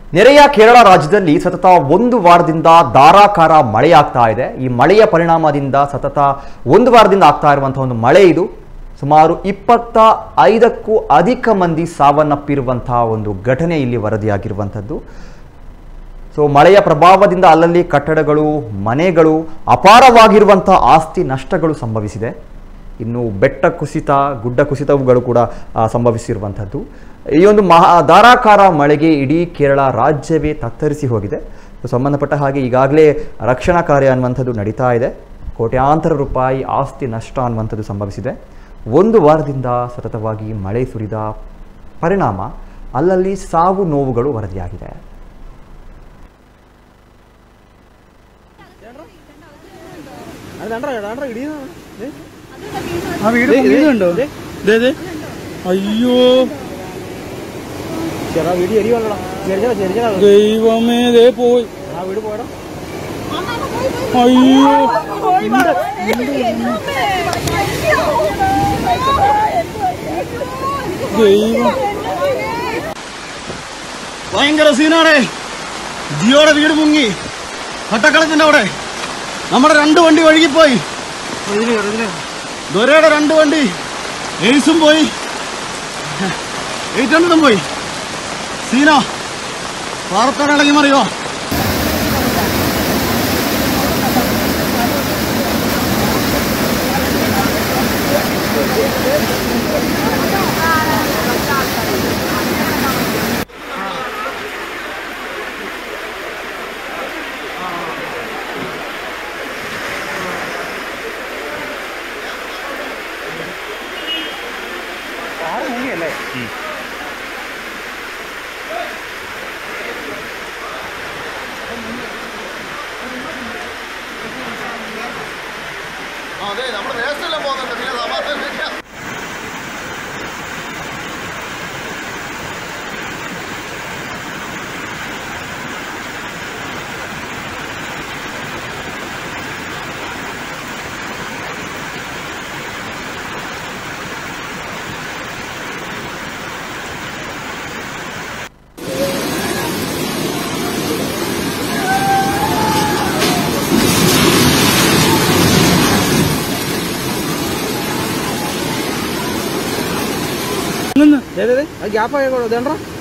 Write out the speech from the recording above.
ನೆರೆಯ ಕೇರಳ ರಾಜ್ಯದಲ್ಲಿ ಸತತ ಒಂದು ವಾರದಿಂದ ಧಾರಾಕಾರ ಮಳೆಯಾಗ್ತಾ ಇದೆ. ಈ ಮಳೆಯ ಪರಿಣಾಮದಿಂದ ಸತತ ಒಂದು ವಾರದಿಂದ ಆಗ್ತಾ ಇರುವಂತಹ ಒಂದು ಮಳೆ ಇದು ಸುಮಾರು 25ಕ್ಕೂ ಅಧಿಕ ಮಂದಿ ಸಾವನ್ನಪ್ಪಿರುವಂತಹ ಒಂದು ಘಟನೆ ಇಲ್ಲಿ ವರದಿಯಾಗಿರುವಂಥದ್ದು. ಸೊ ಮಳೆಯ ಪ್ರಭಾವದಿಂದ ಅಲ್ಲಲ್ಲಿ ಕಟ್ಟಡಗಳು, ಮನೆಗಳು, ಅಪಾರವಾಗಿರುವಂತಹ ಆಸ್ತಿ ನಷ್ಟಗಳು ಸಂಭವಿಸಿದೆ. ಇನ್ನು ಬೆಟ್ಟ ಕುಸಿತ, ಗುಡ್ಡ ಕುಸಿತಗಳು ಕೂಡ ಸಂಭವಿಸಿರುವಂಥದ್ದು. ಈ ಒಂದು ಧಾರಾಕಾರ ಮಳೆಗೆ ಇಡೀ ಕೇರಳ ರಾಜ್ಯವೇ ತತ್ತರಿಸಿ ಹೋಗಿದೆ. ಸಂಬಂಧಪಟ್ಟ ಹಾಗೆ ಈಗಾಗಲೇ ರಕ್ಷಣಾ ಕಾರ್ಯ ಅನ್ನುವಂಥದ್ದು ನಡೀತಾ ಇದೆ. ಕೋಟ್ಯಾಂತರ ರೂಪಾಯಿ ಆಸ್ತಿ ನಷ್ಟ ಅನ್ನುವಂಥದ್ದು ಸಂಭವಿಸಿದೆ. ಒಂದು ವಾರದಿಂದ ಸತತವಾಗಿ ಮಳೆ ಸುರಿದ ಪರಿಣಾಮ ಅಲ್ಲಲ್ಲಿ ಸಾವು ನೋವುಗಳು ವರದಿಯಾಗಿದೆ. അയ്യോ ദൈവമേ ദേ പോയി. അയ്യോ ദൈവം, ഭയങ്കര സീനാണേ. ജിയോടെ വീട് മുങ്ങി. പട്ടക്കളത്തിന്റെ അവിടെ നമ്മുടെ 2 വണ്ടി ഒഴുകിപ്പോയി. ദൊരയുടെ 2 വണ്ടി, എയ്സും പോയി, 800 പോയി. സീന പാറത്തോടെ ഇളകി മറിയോ. അതെ, നമ്മുടെ വേസ്റ്റെല്ലാം പോകുന്നുണ്ട്. പിന്നെ സമാധാനം. ഗ്യാപ്പ് ആയിക്കോളൂ. ഇതേണ്ട